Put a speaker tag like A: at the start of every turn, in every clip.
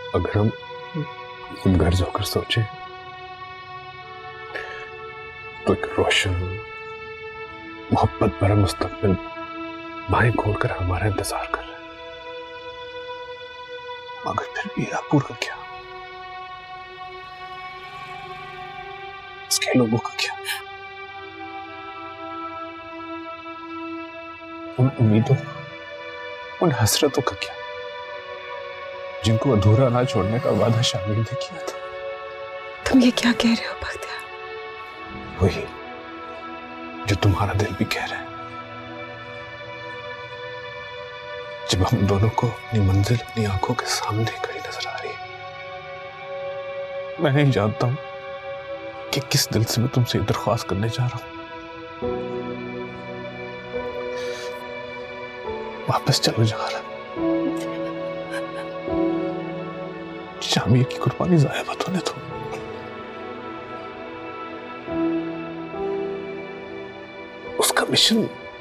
A: अगर हम खुद घर जाकर सोचे तो एक रोशन मोहब्बत भरा मुस्तकबिल बाहें खोलकर हमारा इंतजार कर रहे हैं, मगर फिर भी अपूर का क्या, इसके लोगों का क्या, उन उम्मीदों, उन हसरतों का क्या जिनको अधूरा ना छोड़ने का वादा शामिल ने किया था।
B: तुम ये क्या कह रहे हो बख्तियार?
A: वही जो तुम्हारा दिल भी कह रहा है। जब हम दोनों को अपनी मंजिल अपनी आंखों के सामने खड़ी नजर आ रही है, मैं नहीं जानता हूं कि किस दिल से मैं तुमसे दरख्वास्त करने जा रहा हूं। वापस चलो जहारा, जामिया की कुर्बानी जाया मत होने दो। उसका मिशन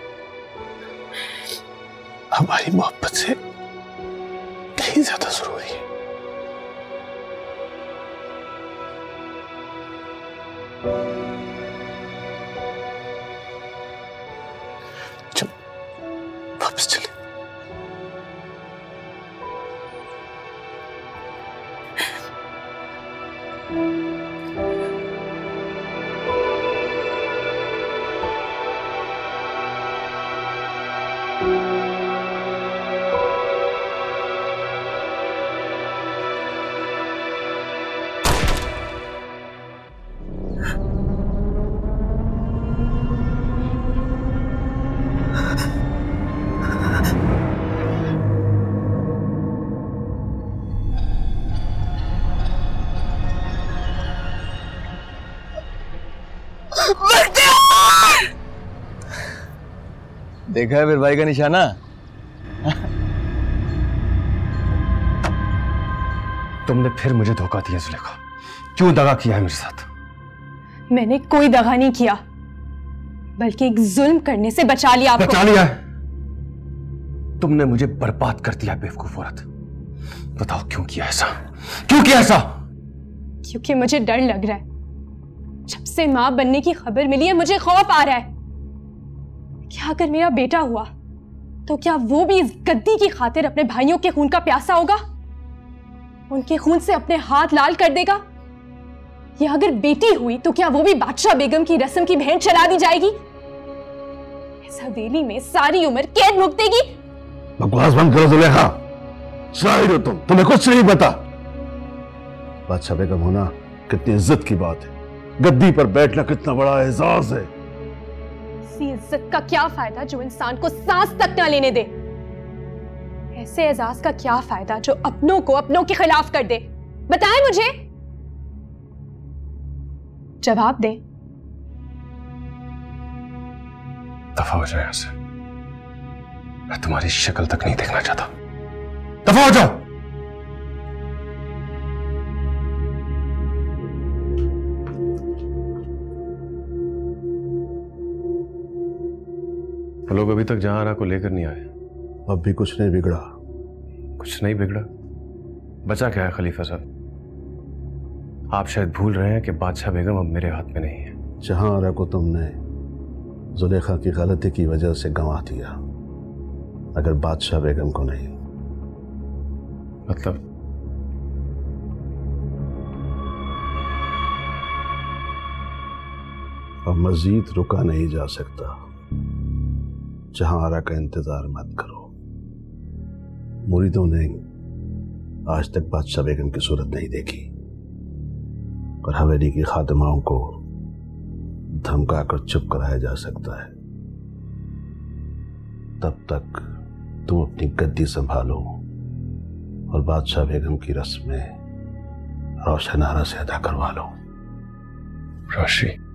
A: हमारी मोहब्बत से कहीं ज्यादा जरूरी है। चल वापस चले।
C: देखा है मेरे भाई का निशाना?
D: तुमने फिर मुझे धोखा दिया जुलेखा। क्यों दगा किया है मेरे साथ?
B: मैंने कोई दगा नहीं किया, बल्कि एक जुल्म करने से बचा लिया आपको।
D: बचा लिया है? तुमने मुझे बर्बाद कर दिया बेवकूफ औरत। बताओ क्यों किया ऐसा? क्यों किया ऐसा?
B: क्योंकि मुझे डर लग रहा है। जब से मां बनने की खबर मिली है मुझे खौफ आ रहा है। क्या अगर मेरा बेटा हुआ तो क्या वो भी इस गद्दी की खातिर अपने भाइयों के खून का प्यासा होगा? उनके खून से अपने हाथ लाल कर देगा? या अगर बेटी हुई तो क्या वो भी बादशाह बेगम की रस्म की भेंट चला दी जाएगी? इस हवेली में सारी उम्र कैद भुगतेगी?
E: बकवास बंद करो जुलेखा। शाहिद हो तुम, तुम्हें कुछ नहीं पता। बादशाह बेगम होना कितनी इज्जत की बात है, गद्दी पर बैठना कितना बड़ा एजाज है।
B: ऐसी इज्जत का क्या फायदा जो इंसान को सांस तक ना लेने दे? ऐसे एजाज का क्या फायदा जो अपनों को अपनों के खिलाफ कर दे? बताएं मुझे, जवाब दे।
D: दफा हो जाए यहां से। मैं तुम्हारी शक्ल तक नहीं देखना चाहता। दफा हो जाओ। लोग अभी तक जहां को लेकर नहीं आए।
E: अब भी कुछ नहीं बिगड़ा।
D: कुछ नहीं बिगड़ा? बचा क्या है खलीफा साहब? आप शायद भूल रहे हैं कि बादशाह बेगम अब मेरे हाथ में नहीं है।
E: जहां को तुमने जुलेखा की गलती की वजह से गंवा दिया, अगर बादशाह बेगम को नहीं।
D: मतलब?
E: अब मजीद रुका नहीं जा सकता। जहां का इंतजार मत करो। मुरीदों ने आज तक बादशाह बेगम की सूरत नहीं देखी, पर हवेली की खादिमाओं को धमकाकर चुप कराया जा सकता है। तब तक तुम अपनी गद्दी संभालो और बादशाह बेगम की रस्में रोशनारा से अदा करवा लो।
D: रोशी,